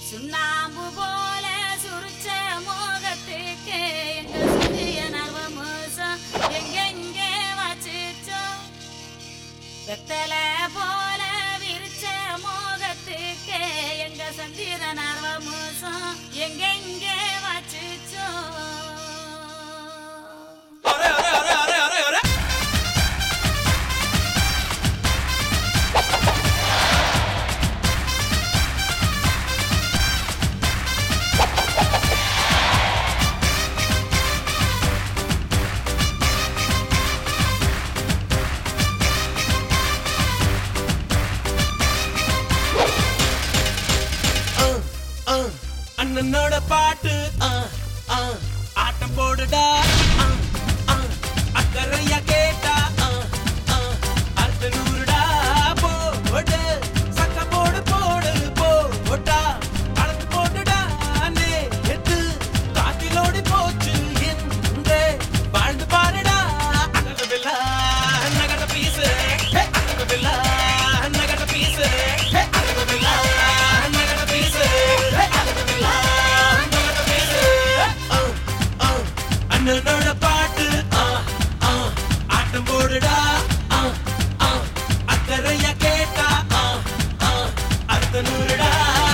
சுண்ணாம்பு போல சுருச்ச மோகத்துக்கு எங்க சுதிய நர்வமோசம் எங்கெங்கே வச்சுச்சோ வெத்தல போல விரிச்ச மோகத்துக்கு எங்க சந்திர நர்வமோசம் எங்கெங்கே வச்சுச்சோ அண்ணனோட பாட்டு ஆட்டம் போடுடா அக்கறையா கேட்டா அடுத்த நூறுடா போடு சக்க போடு போடு போட்டா அளந்து போட்டுடா நேத்து காத்திலோடி போச்சு என்று வாழ்ந்து பாருடா அகரவில்லா நகர பீசு அகரவில்லா நகர பீசு அகரவில்லா நகர பீசு அண்ணனோட பாட்டு ஆட்டம் போடுடா அக்கறையா கேட்டா அடுத்த நூறுடா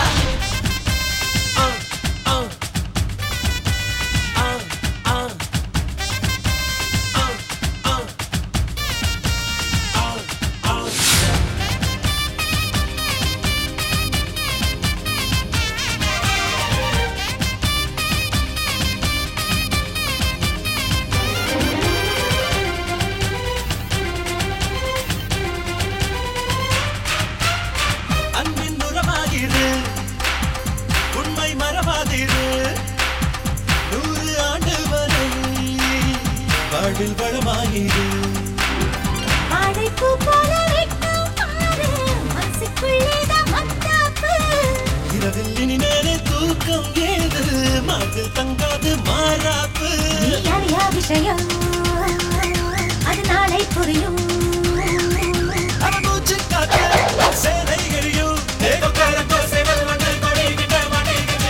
உண்மை மறவாதிரு 100 ஆண்டு வரை வாழ்வில் வளமாயிரு அடைப்பு போல வெட்டும் பாரு மனசுக்குள்ளேதான் மத்தாப்பு இரவில் இனி நேரே தூக்கம் ஏது மனதில் தங்காது மாறாப்பு நீ அறியா விஷயம் அது நாளை புரியும் மூச்சு காக்க சேனைகளையும் தேவக்காரக்கோ சேவல் மண்டல் கொடைகிட்ட மாட்டேங்கிட்டு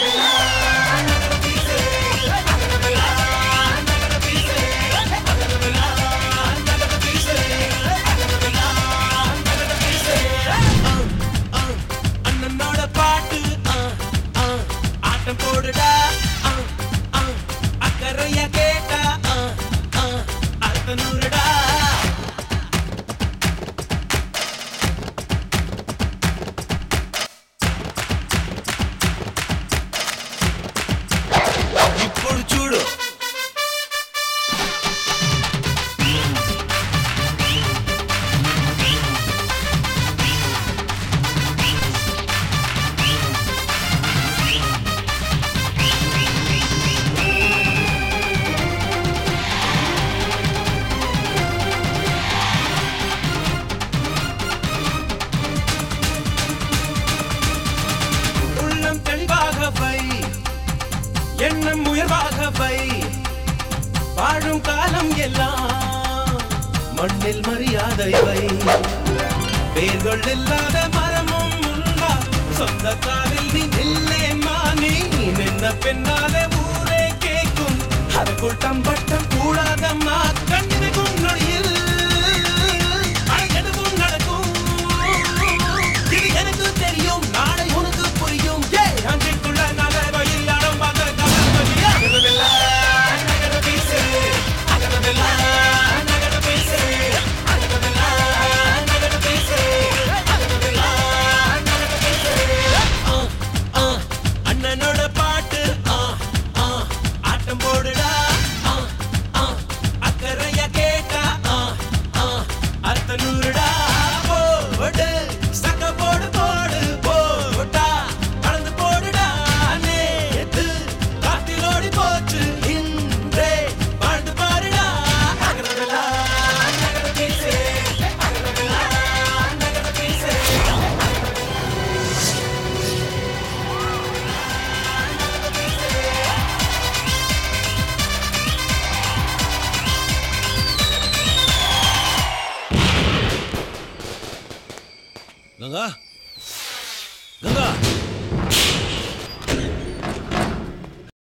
அண்ணனோட பாட்டு ஆட்டம் போடுடா அக்கறையா கேட்டா அடுத்த நூறுடா ఇప్పుడు చూడు உள்ளம் தெளிவாக வை எண்ணம் உயர்வாக வை வாழும் காலம் எல்லாம் மண்ணில் மரியாதை வை வேர்கள் இல்லாத மரமும் உண்டா சொந்த காலில் நீ நில்லேம்மா நீ நின்ன பின்னாலே ஊரே கேட்கும் அதுக்குள் தம்பட்டம் கூடாதம்மா கண்ணிமைக்கும் நொடியில் எதுவும் நடக்கும் இது எனக்கு தெரியும் நாளை உனக்கு புரியும் அன்றைக்குள்ள நகர வழியில் அடம் பார்த்த கவலை அகரவில்லா நகர பீசு அகரவில்லா நகர பீசு அகரவில்லா நகர பீசு அகரவில்லா நகர பீசு அண்ணனோட பாட்டு ஆட்டம் போடுடா அக்கறையா கேட்டா அடுத்த நூறுடா போடு சக்க போடு போடு போட்டா அளந்து போடுடா நேத்து காத்திலோடி போச்சு இன்றே வாழ்ந்து பாருடா அகரவில்லா நகர பீசு அகரவில்லா நகர பீசு கங்கா கங்கா